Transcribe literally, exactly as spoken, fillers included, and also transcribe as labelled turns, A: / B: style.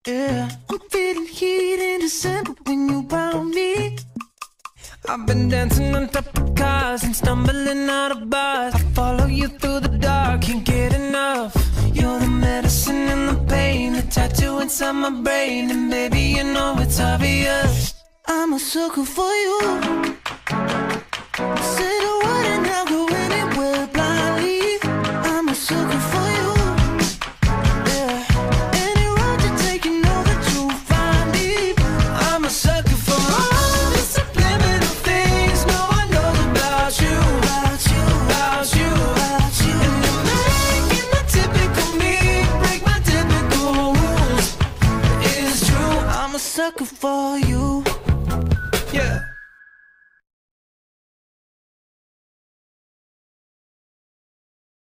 A: Yeah, I'm feeling heat in December when you found me. I've been dancing on top of cars and stumbling out of bars. I follow you through the dark, can't get enough. You're the medicine and the pain, the tattoo inside my brain. And baby, you know it's obvious, I'm a sucker for you. Say the word and I'll go anywhere blindly. I'm a sucker for you. Yeah, any road you take, you know that you'll find me. I'm a sucker for all the subliminal things no one knows about you, about you, about you, about you. And you're making the typical me break my typical rules. It's true, I'm a sucker for you.